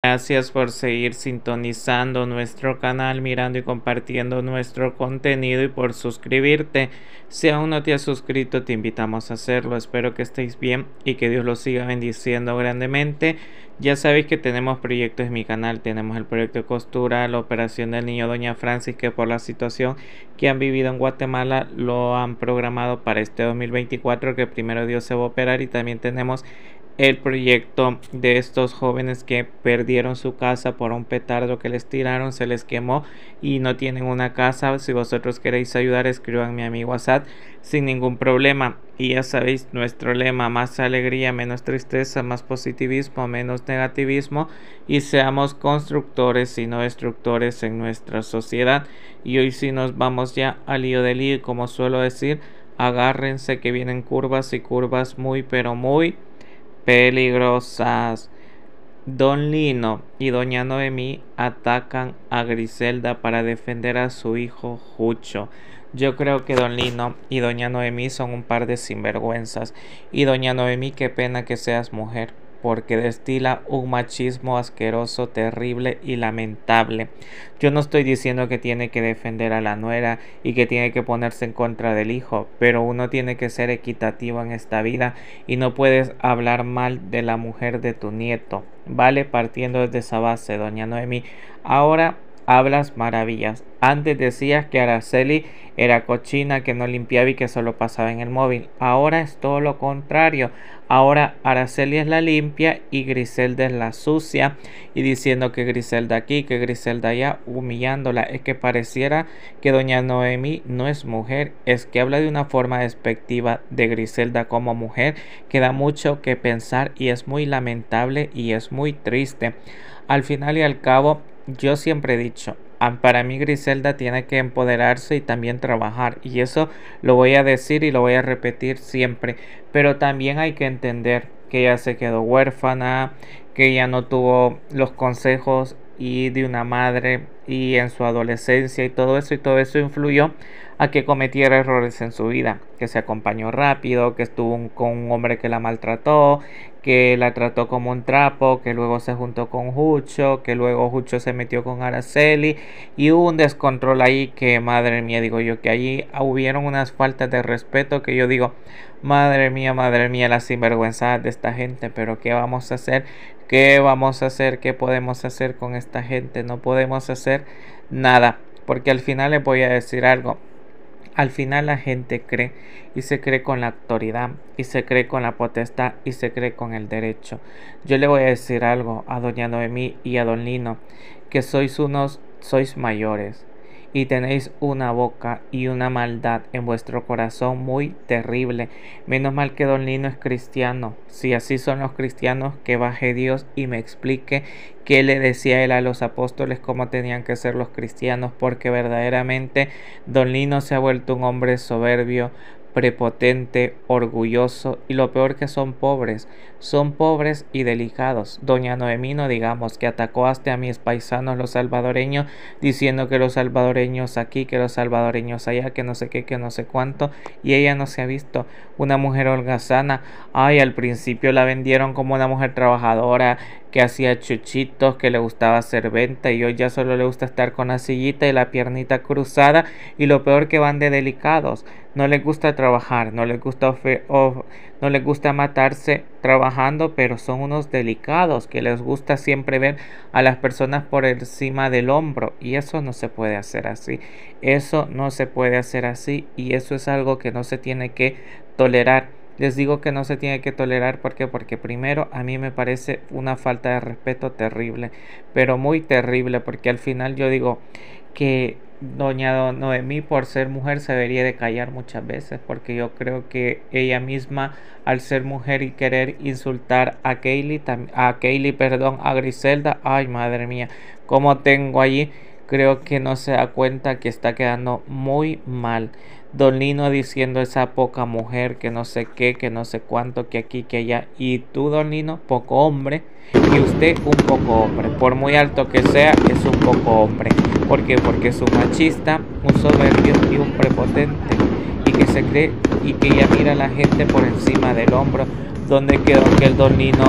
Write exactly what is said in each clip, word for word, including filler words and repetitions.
Gracias por seguir sintonizando nuestro canal, mirando y compartiendo nuestro contenido y por suscribirte. Si aún no te has suscrito, te invitamos a hacerlo. Espero que estéis bien y que Dios los siga bendiciendo grandemente. Ya sabéis que tenemos proyectos en mi canal. Tenemos el proyecto de costura, la operación del niño Doña Francis, que por la situación que han vivido en Guatemala lo han programado para este dos mil veinticuatro, que primero Dios se va a operar. Y también tenemos el proyecto de estos jóvenes que perdieron su casa por un petardo que les tiraron, se les quemó y no tienen una casa. Si vosotros queréis ayudar, escríbanme a mi WhatsApp sin ningún problema. Y ya sabéis nuestro lema: más alegría, menos tristeza, más positivismo, menos negativismo, y seamos constructores y no destructores en nuestra sociedad. Y hoy sí nos vamos ya al lío del lío, y como suelo decir, agárrense que vienen curvas y curvas muy pero muy peligrosas. Don Lino y Doña Noemí atacan a Griselda para defender a su hijo Jucho. Yo creo que Don Lino y Doña Noemí son un par de sinvergüenzas. Y Doña Noemí, qué pena que seas mujer, porque destila un machismo asqueroso, terrible y lamentable. Yo no estoy diciendo que tiene que defender a la nuera y que tiene que ponerse en contra del hijo, pero uno tiene que ser equitativo en esta vida y no puedes hablar mal de la mujer de tu nieto, ¿vale? Partiendo desde esa base, Doña Noemí. Ahora hablas maravillas. Antes decías que Araceli era cochina, que no limpiaba y que solo pasaba en el móvil. Ahora es todo lo contrario. Ahora Araceli es la limpia y Griselda es la sucia, y diciendo que Griselda aquí, que Griselda allá, humillándola. Es que pareciera que Doña Noemí no es mujer, es que habla de una forma despectiva de Griselda como mujer que da mucho que pensar, y es muy lamentable y es muy triste. Al final y al cabo, yo siempre he dicho, para mí Griselda tiene que empoderarse y también trabajar, y eso lo voy a decir y lo voy a repetir siempre. Pero también hay que entender que ella se quedó huérfana, que ella no tuvo los consejos y de una madre, y en su adolescencia y todo eso, y todo eso influyó a que cometiera errores en su vida, que se acompañó rápido, que estuvo un, con un hombre que la maltrató, que la trató como un trapo, que luego se juntó con Jucho, que luego Jucho se metió con Araceli, y hubo un descontrol ahí que, madre mía, digo yo, que allí hubieron unas faltas de respeto que yo digo, madre mía, madre mía, la sinvergüenza de esta gente. Pero ¿qué vamos a hacer? ¿Qué vamos a hacer? ¿Qué podemos hacer con esta gente? No podemos hacer nada, porque al final les voy a decir algo. Al final la gente cree, y se cree con la autoridad, y se cree con la potestad, y se cree con el derecho. Yo le voy a decir algo a Doña Noemí y a Don Lino, que sois unos, sois mayores, y tenéis una boca y una maldad en vuestro corazón muy terrible. Menos mal que Don Lino es cristiano. Si así son los cristianos, que baje Dios y me explique qué le decía él a los apóstoles, cómo tenían que ser los cristianos, porque verdaderamente Don Lino se ha vuelto un hombre soberbio, prepotente, orgulloso, y lo peor que son pobres, son pobres y delicados. Doña Noemí, no digamos, que atacó hasta a mis paisanos los salvadoreños, diciendo que los salvadoreños aquí, que los salvadoreños allá, que no sé qué, que no sé cuánto, y ella no se ha visto una mujer holgazana. Ay, al principio la vendieron como una mujer trabajadora, que hacía chuchitos, que le gustaba hacer venta, y hoy ya solo le gusta estar con la sillita y la piernita cruzada, y lo peor que van de delicados. No les gusta trabajar, no les gusta of no les gusta matarse trabajando, pero son unos delicados que les gusta siempre ver a las personas por encima del hombro, y eso no se puede hacer así. Eso no se puede hacer así, y eso es algo que no se tiene que tolerar. Les digo que no se tiene que tolerar porque porque primero a mí me parece una falta de respeto terrible, pero muy terrible, porque al final yo digo que Doña Noemí, por ser mujer, se debería de callar muchas veces, porque yo creo que ella misma, al ser mujer y querer insultar a Kaylee, a Kaylee, perdón, a Griselda, ay madre mía, cómo tengo allí, creo que no se da cuenta que está quedando muy mal. Don Lino diciendo esa poca mujer, que no sé qué, que no sé cuánto, que aquí, que allá. Y tú, Don Lino, poco hombre, y usted un poco hombre. Por muy alto que sea, es un poco hombre. ¿Por qué? Porque es un machista, un soberbio y un prepotente. Y que se cree y que ya mira a la gente por encima del hombro. Donde quedó que el Don Lino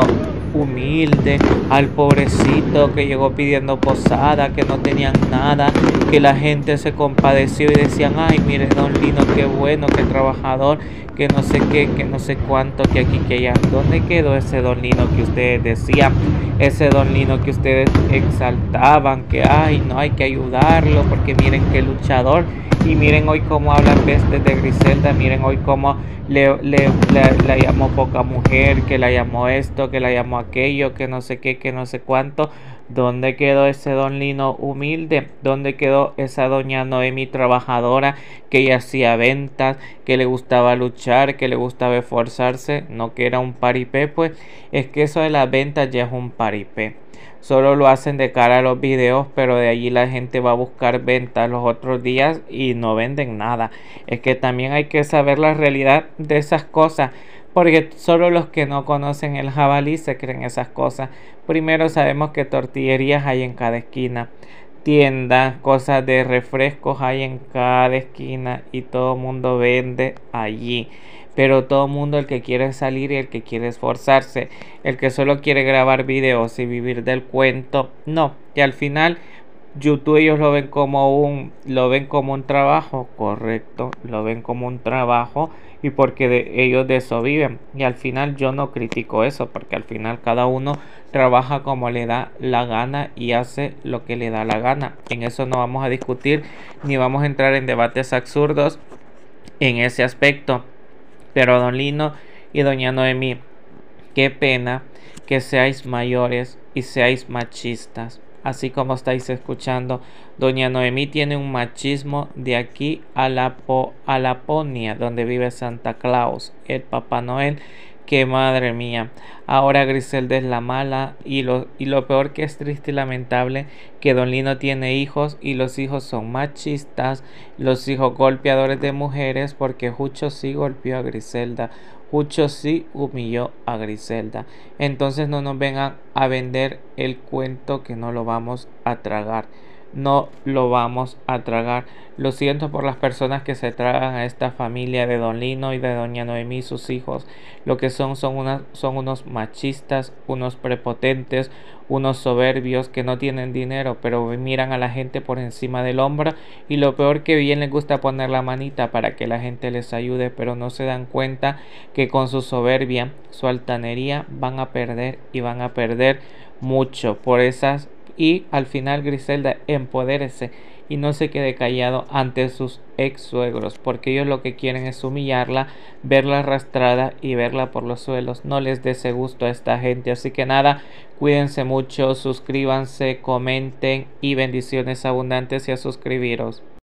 humilde, al pobrecito que llegó pidiendo posada, que no tenían nada, que la gente se compadeció y decían, ay, mire, don Lino, qué bueno, qué trabajador, que no sé qué, que no sé cuánto, que aquí, que allá. ¿Dónde quedó ese don Lino que ustedes decían? Ese don Lino que ustedes exaltaban, que, ay, no hay que ayudarlo, porque miren qué luchador. Y miren hoy cómo hablan pestes de Griselda, miren hoy cómo le, le, le, la llamó poca mujer, que la llamó esto, que la llamó aquello, que no sé qué, que no sé cuánto. ¿Dónde quedó ese don Lino humilde? ¿Dónde quedó esa doña Noemi trabajadora que ella hacía ventas, que le gustaba luchar, que le gustaba esforzarse? No que era un paripé, pues es que eso de las ventas ya es un paripé. Solo lo hacen de cara a los videos, pero de allí la gente va a buscar ventas los otros días y no venden nada. Es que también hay que saber la realidad de esas cosas, porque solo los que no conocen el jabalí se creen esas cosas. Primero sabemos que tortillerías hay en cada esquina, tiendas, cosas de refrescos hay en cada esquina y todo el mundo vende allí. Pero todo el mundo, el que quiere salir y el que quiere esforzarse, el que solo quiere grabar videos y vivir del cuento, no. Y al final YouTube ellos lo ven como un lo ven como un trabajo, correcto, lo ven como un trabajo y porque de, ellos de eso viven. Y al final yo no critico eso, porque al final cada uno trabaja como le da la gana y hace lo que le da la gana. En eso no vamos a discutir ni vamos a entrar en debates absurdos en ese aspecto. Pero don Lino y doña Noemi, qué pena que seáis mayores y seáis machistas. Así como estáis escuchando, doña Noemi tiene un machismo de aquí a la, po, a Laponia, donde vive Santa Claus, el Papá Noel. Que madre mía, ahora Griselda es la mala y lo, y lo peor que es triste y lamentable que don Lino tiene hijos y los hijos son machistas, los hijos golpeadores de mujeres, porque Jucho sí golpeó a Griselda, Jucho sí humilló a Griselda. Entonces no nos vengan a vender el cuento que no lo vamos a tragar. No lo vamos a tragar. Lo siento por las personas que se tragan a esta familia de don Lino y de doña Noemi y sus hijos. Lo que son son, una, son unos machistas, unos prepotentes, unos soberbios que no tienen dinero, pero miran a la gente por encima del hombro y lo peor que bien les gusta poner la manita para que la gente les ayude, pero no se dan cuenta que con su soberbia, su altanería van a perder y van a perder mucho por esas. Y al final Griselda empodérese y no se quede callado ante sus ex suegros, porque ellos lo que quieren es humillarla, verla arrastrada y verla por los suelos. No les dé ese gusto a esta gente. Así que nada, cuídense mucho, suscríbanse, comenten y bendiciones abundantes y a suscribiros.